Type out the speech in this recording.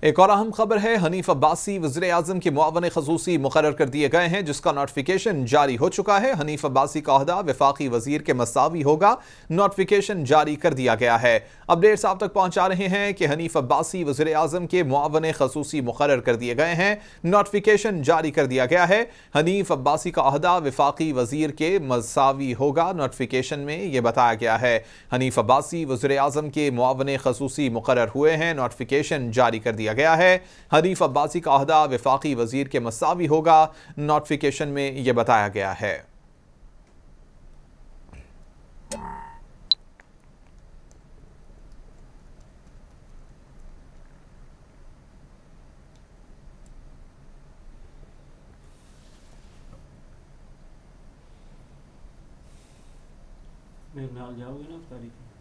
एक और अहम खबर है, हनीफ अब्बासी वज़ीर आज़म के मुआवन ख़ुसूसी मुक़र्रर कर दिए गए हैं, जिसका नोटिफिकेशन जारी हो चुका है। हनीफ अब्बासी का ओहदा वफाकी वज़ीर के मसावी होगा। नोटिफिकेशन जारी कर दिया गया है। अपडेट्स आप तक पहुँचा रहे हैं कि हनीफ अब्बासी वज़ीर आज़म के मुआवन ख़ुसूसी मुक़र्रर कर दिए गए हैं। नोटिफिकेशन जारी कर दिया गया है। हनीफ अब्बासी का ओहदा वफाकी वज़ीर के मसावी होगा। नोटिफिकेशन में यह बताया गया है। हनीफ अब्बासी वज़ीर आज़म के मुआवन ख़ुसूसी मुक़र्रर हुए हैं। नोटिफिकेशन जारी कर दिया गया है। हनीफ अब्बासी का ओहदा वफाकी वज़ीर के मसावी होगा। नोटिफिकेशन में यह बताया गया है। मेरे नाल जाओगे ना अफ्तारी के?